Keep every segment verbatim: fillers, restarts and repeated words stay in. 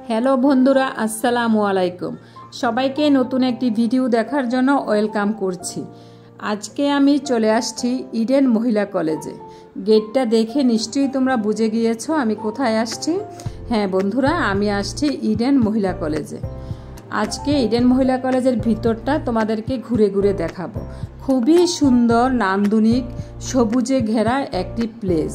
Hello বন্ধুরা, আসসালামু আলাইকুম। সবাইকে নতুন একটি ভিডিও দেখার জন্য ওয়েলকাম করছি। আজকে আমি চলে আসছি ইডেন মহিলা কলেজে। গেটটা দেখে নিশ্চয়ই তোমরা বুঝে গিয়েছো আমি কোথায় আসছি। হ্যাঁ বন্ধুরা, আমি আসছি ইডেন মহিলা কলেজে। আজকে ইডেন মহিলা কলেজের ভিতরটা তোমাদেরকে ঘুরে ঘুরে দেখাবো। খুবই সুন্দর, নান্দনিক, সবুজে ঘেরা একটি প্লেস।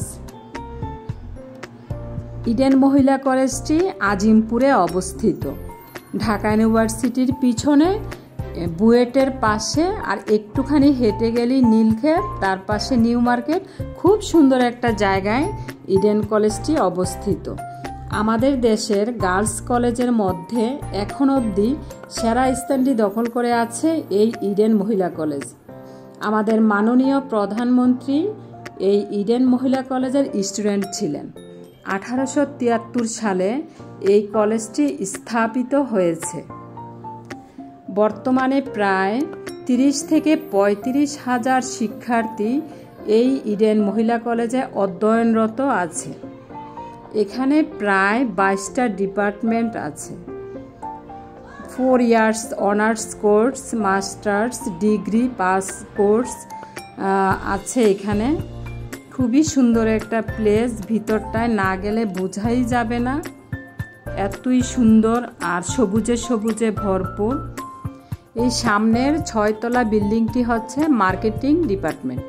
ইডেন মহিলা কলেজটি আজিমপুরে অবস্থিত। ঢাকা ইউনিভার্সিটির পিছনে বুয়েটের পাশে, আর একটুখানি হেঁটে গেলেই নীলক্ষেত, তার পাশে নিউ মার্কেট। খুব সুন্দর একটা জায়গায় ইডেন কলেজটি অবস্থিত। আমাদের দেশের গার্লস কলেজের মধ্যে এখন অবধি সেরা স্থানটি দখল করে আছে এই ইডেন মহিলা কলেজ। আমাদের মাননীয় প্রধানমন্ত্রী এই ইডেন মহিলা কলেজের স্টুডেন্ট ছিলেন। আঠারোশো তিয়াত্তর সালে এই কলেজটি স্থাপিত হয়েছে। বর্তমানে প্রায় তিরিশ থেকে পঁয়ত্রিশ হাজার শিক্ষার্থী এই ইডেন মহিলা কলেজে অধ্যয়নরত আছে। এখানে প্রায় বাইশটা ডিপার্টমেন্ট আছে। Four years honours course, masters degree pass course আছে এখানে। খুবই সুন্দর একটা প্লেস, ভিতরটায় না গেলে বোঝাই যাবে না, এতই সুন্দর আর সবুজে সবুজে ভরপুর। এই সামনের ছয়তলা বিল্ডিংটি হচ্ছে মার্কেটিং ডিপার্টমেন্ট।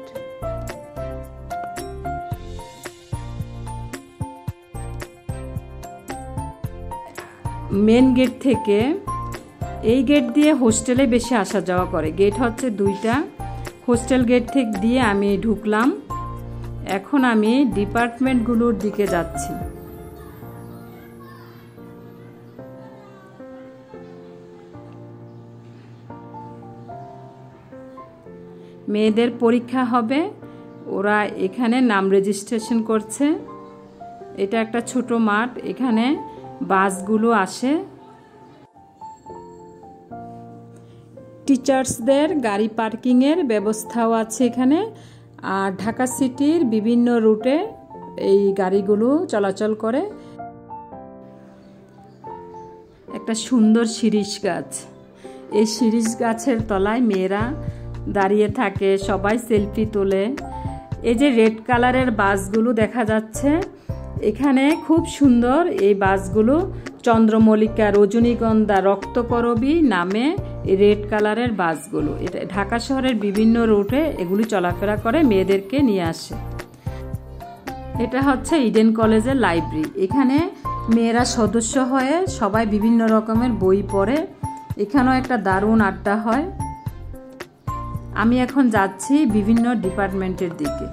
মেন গেট থেকে এই গেট দিয়ে হোস্টেলে বেশি আসা যাওয়া করে। গেট হচ্ছে দুইটা। হোস্টেল গেট থেকে দিয়ে আমি ঢুকলাম। এখন আমি ডিপার্টমেন্টগুলোর দিকে যাচ্ছি। মেয়েদের পরীক্ষা হবে, ওরা এখানে নাম রেজিস্ট্রেশন করছে। এটা একটা ছোট মাঠ, এখানে বাসগুলো আসে। টিচার্সদের গাড়ি পার্কিংয়ের ব্যবস্থাও আছে এখানে। আর ঢাকা সিটির বিভিন্ন রুটে এই গাড়িগুলো চলাচল করে। একটা সুন্দর শিরীষ গাছ, এই শিরীষ গাছের তলায় মেয়েরা দাঁড়িয়ে থাকে, সবাই সেলফি তোলে। এই যে রেড কালারের বাসগুলো দেখা যাচ্ছে এখানে, খুব সুন্দর এই বাসগুলো। চন্দ্রমল্লিকা, রজনীগন্ধা, রক্তকরবী নামে এই রেড কালারের বাসগুলো। এটা ঢাকা শহরের বিভিন্ন রুটে এগুলি চলাফেরা করে, মেয়েদেরকে নিয়ে আসে। এটা হচ্ছে ইডেন কলেজের লাইব্রেরি। এখানে মেয়েরা সদস্য হয়ে সবাই বিভিন্ন রকমের বই পড়ে। এখানেও একটা দারুণ আড্ডা হয়। আমি এখন যাচ্ছি বিভিন্ন ডিপার্টমেন্টের দিকে।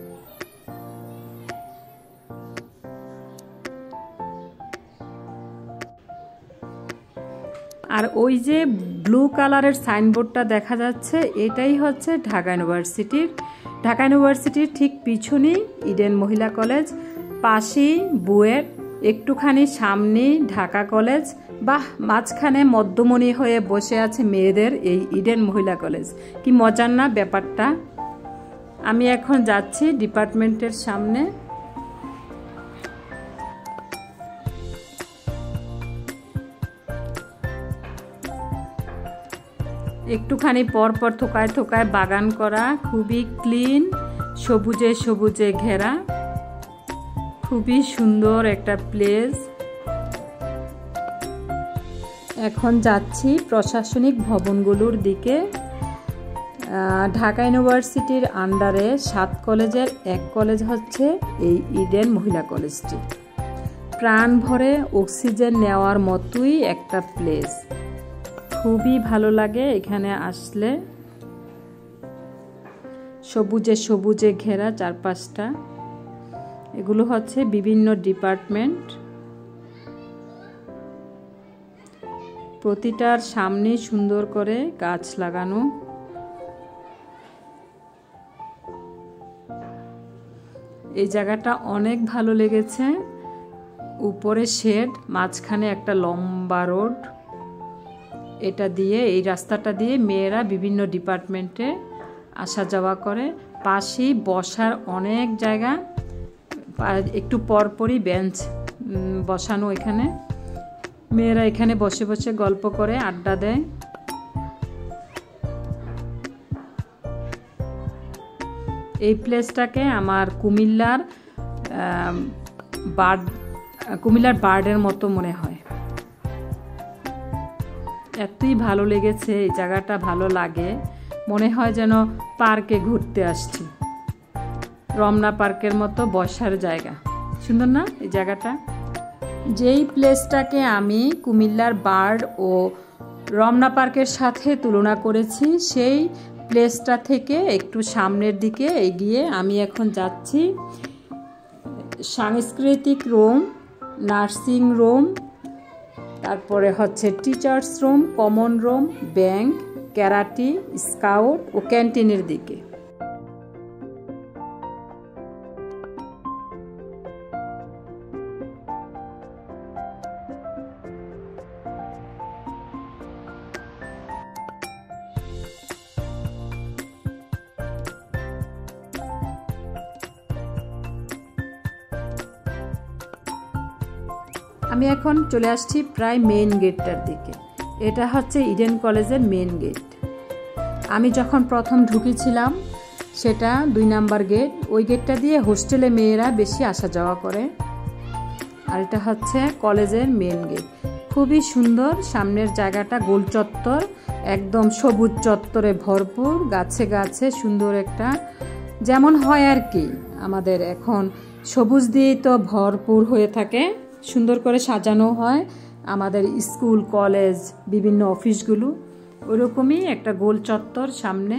আর ওই যে ব্লু কালারের সাইনবোর্ডটা দেখা যাচ্ছে, এটাই হচ্ছে ঢাকা ইউনিভার্সিটির। ঢাকা ইউনিভার্সিটির ঠিক পিছনেই ইডেন মহিলা কলেজ, পাশেই বুয়েট, একটুখানি সামনেই ঢাকা কলেজ। বাহ, মাঝখানে মধ্যমণি হয়ে বসে আছে মেয়েদের এই ইডেন মহিলা কলেজ। কি মজার না ব্যাপারটা। আমি এখন যাচ্ছি ডিপার্টমেন্টের সামনে। একটুখানি পর পর থোকায় থোকায় বাগান করা, খুবই ক্লিন, সবুজে সবুজে ঘেরা, খুবই সুন্দর একটা প্লেস। এখন যাচ্ছি প্রশাসনিক ভবনগুলোর দিকে। ঢাকা ইউনিভার্সিটির আন্ডারে সাত কলেজের এক কলেজ হচ্ছে এই ইডেন মহিলা কলেজটি। প্রাণ ভরে অক্সিজেন নেওয়ার মতোই একটা প্লেস। খুবই ভালো লাগে এখানে আসলে। সবুজে সবুজে ঘেরা চারপাশটা। এগুলো হচ্ছে বিভিন্ন ডিপার্টমেন্ট। প্রতিটার সামনে সুন্দর করে গাছ লাগানো। এই জায়গাটা অনেক ভালো লেগেছে। উপরে শেড, মাঝখানে একটা লম্বা রোড। এটা দিয়ে, এই রাস্তাটা দিয়ে মেয়েরা বিভিন্ন ডিপার্টমেন্টে আসা যাওয়া করে। পাশেই বসার অনেক জায়গা, একটু পরপরই বেঞ্চ বসানো এখানে। মেয়েরা এখানে বসে বসে গল্প করে, আড্ডা দেয়। এই প্লেসটাকে আমার কুমিল্লার বার্ড কুমিল্লার বার্ডের মতো মনে হয়। এতই ভালো লেগেছে, এই জায়গাটা ভালো লাগে, মনে হয় যেন পার্কে ঘুরতে আসছি। রমনা পার্কের মতো বসার জায়গা, সুন্দর না এই জায়গাটা? যেই প্লেসটাকে আমি কুমিল্লার বার্ড ও রমনা পার্কের সাথে তুলনা করেছি, সেই প্লেসটা থেকে একটু সামনের দিকে এগিয়ে আমি এখন যাচ্ছি সাংস্কৃতিক রুম, নার্সিং রুম, তারপরে হচ্ছে teachers room, common room, bank, karate, scout ও ক্যান্টিনের দিকে। আমি এখন চলে আসছি প্রায় মেইন গেটটার দিকে। এটা হচ্ছে ইডেন কলেজের মেইন গেট। আমি যখন প্রথম ঢুকেছিলাম সেটা দুই নাম্বার গেট। ওই গেটটা দিয়ে হোস্টেলে মেয়েরা বেশি আসা যাওয়া করে। আর এটা হচ্ছে কলেজের মেইন গেট। খুবই সুন্দর, সামনের জায়গাটা গোল চত্বর, একদম সবুজ চত্বরে ভরপুর, গাছে গাছে সুন্দর একটা, যেমন হয় আর কি, আমাদের এখন সবুজ দিয়েই তো ভরপুর হয়ে থাকে, সুন্দর করে সাজানো হয় আমাদের স্কুল, কলেজ, বিভিন্ন অফিসগুলো, ওরকমই একটা গোল চত্বর সামনে।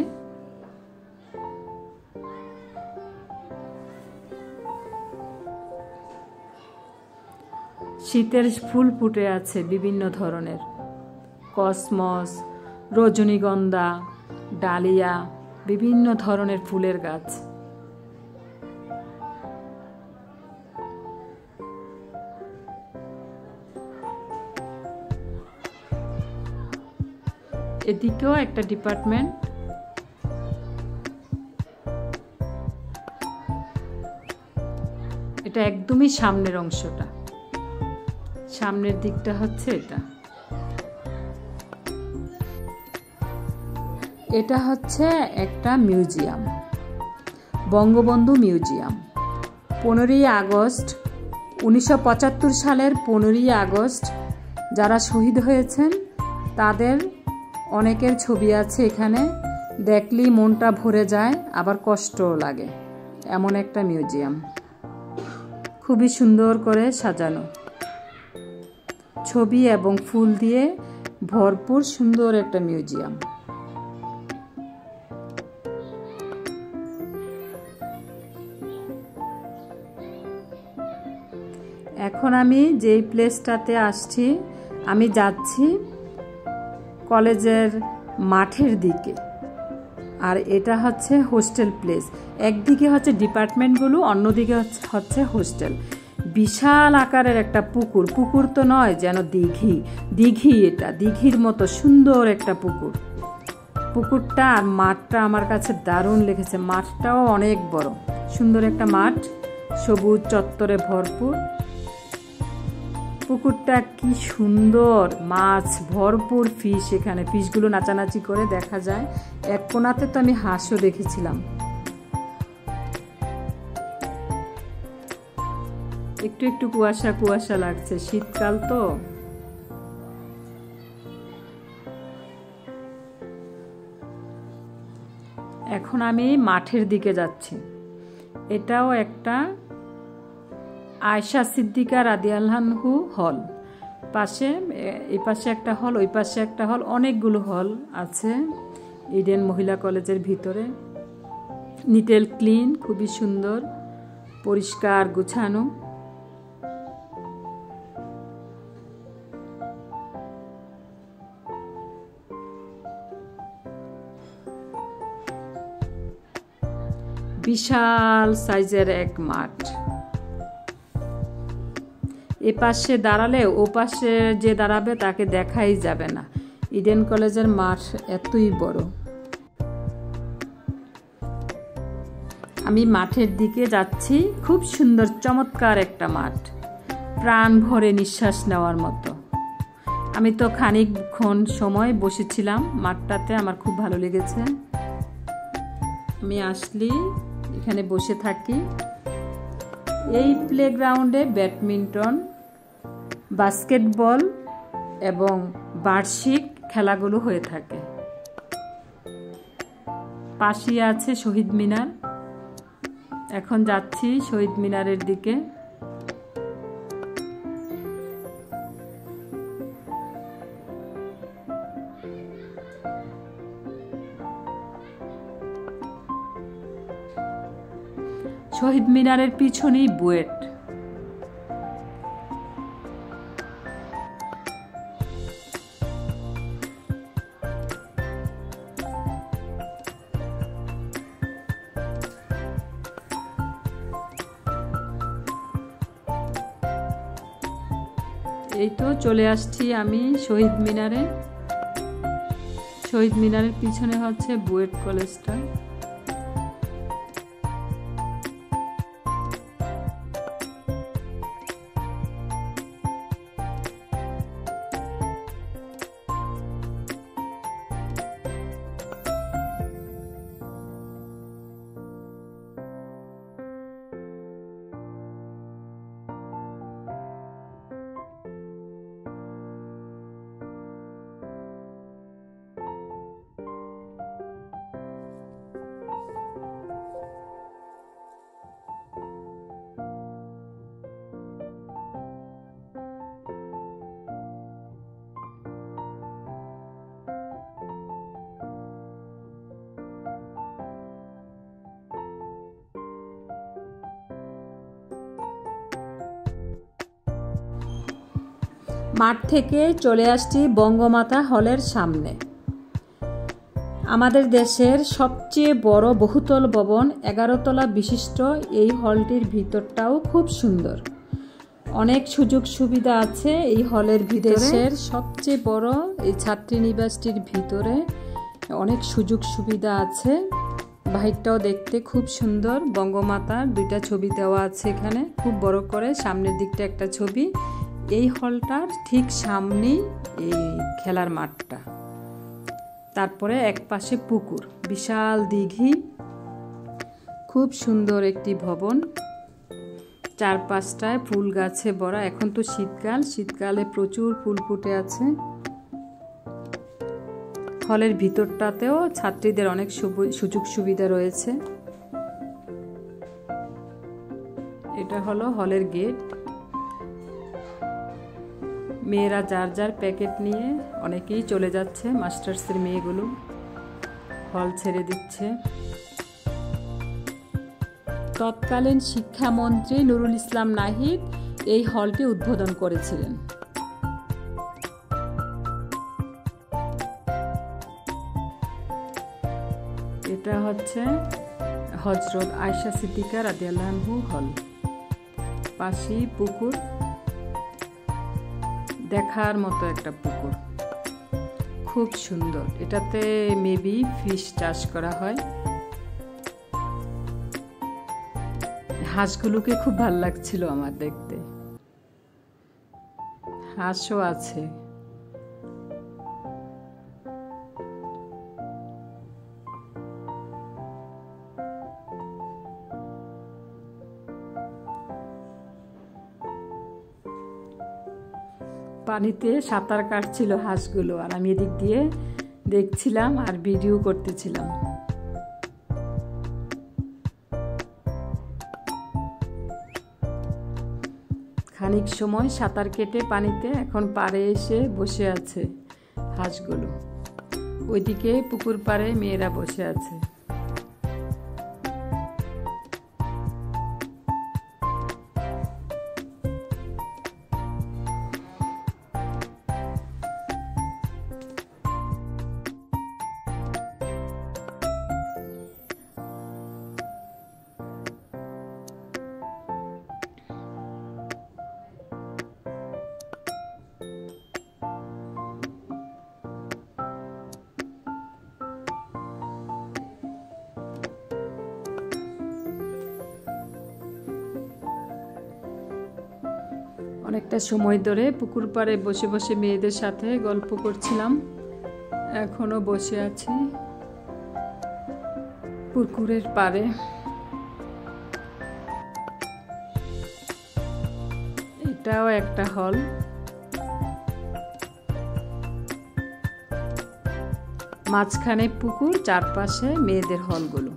শীতের ফুল ফুটে আছে বিভিন্ন ধরনের, কসমস, রজনীগন্ধা, ডালিয়া, বিভিন্ন ধরনের ফুলের গাছ। এদিকেও একটা ডিপার্টমেন্ট। এটা একদমই সামনের অংশটা, সামনের দিকটা হচ্ছে এটা। এটা হচ্ছে একটা মিউজিয়াম, বঙ্গবন্ধু মিউজিয়াম। পনেরোই আগস্ট উনিশশো পঁচাত্তর সালের পনেরোই আগস্ট যারা শহীদ হয়েছেন তাদের অনেকের ছবি আছে এখানে। দেখলেই মনটা ভরে যায়, আবার কষ্টও লাগে, এমন একটা মিউজিয়াম। খুবই সুন্দর করে সাজানো, ছবি এবং ফুল দিয়ে ভরপুর সুন্দর একটা মিউজিয়াম। এখন আমি যেই প্লেসটাতে আসছি, আমি যাচ্ছি কলেজের মাঠের দিকে। আর এটা হচ্ছে হোস্টেল প্লেস। একদিকে হচ্ছে ডিপার্টমেন্টগুলো, অন্যদিকে হচ্ছে হোস্টেল। বিশাল আকারের একটা পুকুর, পুকুর তো নয়, যেন দিঘি, দিঘি এটা দিঘির মতো সুন্দর একটা পুকুর। পুকুরটা আর মাঠটা আমার কাছে দারুণ লেগেছে। মাঠটাও অনেক বড়, সুন্দর একটা মাঠ, সবুজ চত্বরে ভরপুর। পুকুরটা কি সুন্দর, মাছ ভরপুর, ফিশ, এখানে ফিশগুলো নাচানাচি করে দেখা যায়। এক কোণাতে তো আমি হাঁসও দেখেছিলাম। একটু একটু কুয়াশা কুয়াশা লাগছে, শীতকাল তো। এখন আমি মাঠের দিকে যাচ্ছি। এটাও একটা আয়েশা সিদ্দিকা রাদিয়াল্লাহু আনহু হল। পাশে এই পাশে একটা হল, ওই পাশে একটা হল, অনেকগুলো হল আছে ইডেন মহিলা কলেজের ভিতরে। নিট এন্ড ক্লিন, খুবই সুন্দর, পরিষ্কার গুছানো। বিশাল সাইজের এক মাঠ। এ পাশে দাঁড়ালে ও পাশে যে দাঁড়াবে তাকে দেখাই যাবে না। ইডেন কলেজের মাঠ এতই বড়। আমি মাঠের দিকে যাচ্ছি। খুব সুন্দর, চমৎকার একটা মাঠ, প্রাণ ভরে নিঃশ্বাস নেওয়ার মতো। আমি তো খানিকক্ষণ সময় বসেছিলাম মাঠটাতে, আমার খুব ভালো লেগেছে। আমি আসলেই এখানে বসে থাকি। এই প্লেগ্রাউন্ডে ব্যাডমিন্টন, বাস্কেটবল এবং বার্ষিক খেলাগুলো হয়ে থাকে। পাশেই আছে শহীদ মিনার। এখন যাচ্ছি শহীদ মিনারের দিকে। শহীদ মিনারের পিছনেই বুয়েট। এই তো চলে আসছি আমি শহীদ মিনারে। শহীদ মিনারের পিছনে হচ্ছে বুয়েট কলেজটা। মাঠ থেকে চলে আসছি বঙ্গমাতা হলের সামনে। আমাদের দেশের সবচেয়ে বড় বহুতল ভবন, এগারো তলা বিশিষ্ট এই হলটির ভিতরটাও খুব সুন্দর। অনেক সুযোগ সুবিধা আছে এই হলের ভিতরে। দেশের সবচেয়ে বড় এই ছাত্রীনিবাসটির ভিতরে অনেক সুযোগ সুবিধা আছে। বাহিরটাও দেখতে খুব সুন্দর। বঙ্গমাতার দুইটা ছবি দেওয়া আছে এখানে খুব বড় করে। সামনের দিকটা একটা ছবি। এই হলটার ঠিক সামনেই এই খেলার মাঠটা। তারপরে এক পাশে পুকুর, বিশাল দিঘি, খুব সুন্দর একটি ভবন। চারপাশটায় ফুল গাছে ভরা। এখন তো শীতকাল, শীতকালে প্রচুর ফুল ফুটে আছে। হলের ভিতরটাতেও ছাত্রীদের অনেক সুযোগ সুবিধা রয়েছে। এটা হলো হলের গেট। মেয়েরা যার যার প্যাকেট নিয়ে অনেকেই চলে যাচ্ছে। মাস্টার্সের মেয়েগুলো হল ছেড়ে দিচ্ছে। তৎকালীন শিক্ষামন্ত্রী নুরুল ইসলাম নাহিদ এই হলটি উদ্বোধন করেছিলেন। এটা হচ্ছে হযরত আয়েশা সিদ্দিকা রাদিয়াল্লাহু আনহু হল। পাশেই পুকুর, দেখার মতো একটা পুকুর, খুব সুন্দর। এটাতে মেবি ফিশ চাষ করা হয়। হাঁসগুলোকে খুব ভালো লাগছিল আমার দেখতে। হাঁসও আছে। পানিতে সাঁতার কাটছিল হাঁসগুলো, আর আমি এদিক দিয়ে দেখছিলাম আর ভিডিও করতেছিলাম। খানিক সময় সাঁতার কেটে পানিতে এখন পাড়ে এসে বসে আছে হাঁসগুলো। ওইদিকে পুকুর পাড়ে মেয়েরা বসে আছে। অনেকটা সময় ধরে পুকুর পাড়ে বসে বসে মেয়েদের সাথে গল্প করছিলাম। এখনো বসে আছি পুকুরের পাড়ে। এটাও একটা হল। মাঝখানে পুকুর, চারপাশে মেয়েদের হলগুলো।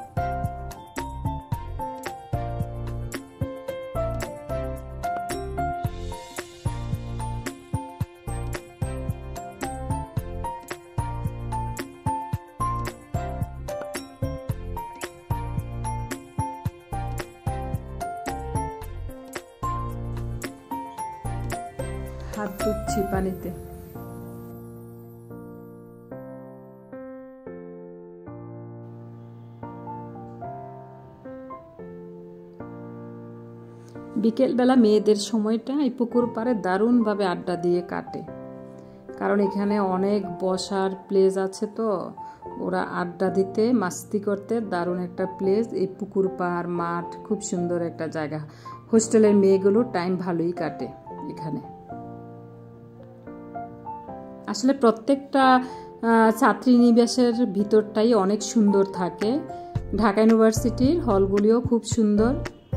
হাত ধুচ্ছি পানিতে। বিকেলবেলা মেয়েদের সময়টা এই পুকুর পাড়ে দারুণভাবে আড্ডা দিয়ে কাটে, কারণ এখানে অনেক বসার প্লেস আছে, তো ওরা আড্ডা দিতে মাস্তি করতে দারুণ একটা প্লেস। এই পুকুর পাড় মাঠ খুব সুন্দর একটা জায়গা। হোস্টেলের মেয়েগুলো টাইম ভালোই কাটে এখানে। আসলে প্রত্যেকটা ছাত্রীনিবাসের ভিতরটাই অনেক সুন্দর থাকে। ঢাকা ইউনিভার্সিটির হলগুলিও খুব সুন্দর।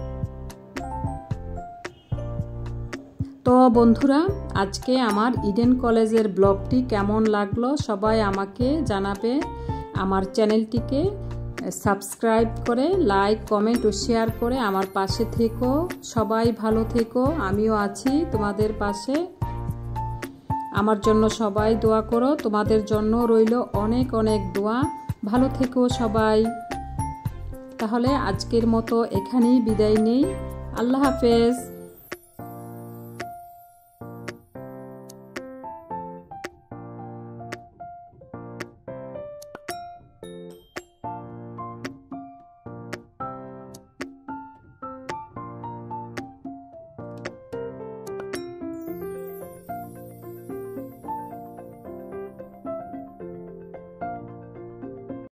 তো বন্ধুরা, আজকে আমার ইডেন কলেজের ব্লগটি কেমন লাগলো সবাই আমাকে জানাবে। আমার চ্যানেলটিকে সাবস্ক্রাইব করে লাইক, কমেন্ট ও শেয়ার করে আমার পাশে থেকো। সবাই ভালো থেকো, আমিও আছি তোমাদের পাশে। আমার জন্য সবাই দোয়া করো। তোমাদের জন্য রইল অনেক অনেক দোয়া। ভালো থেকো সবাই। তাহলে আজকের মতো এখানেই বিদায় নেই। আল্লাহ হাফেজ।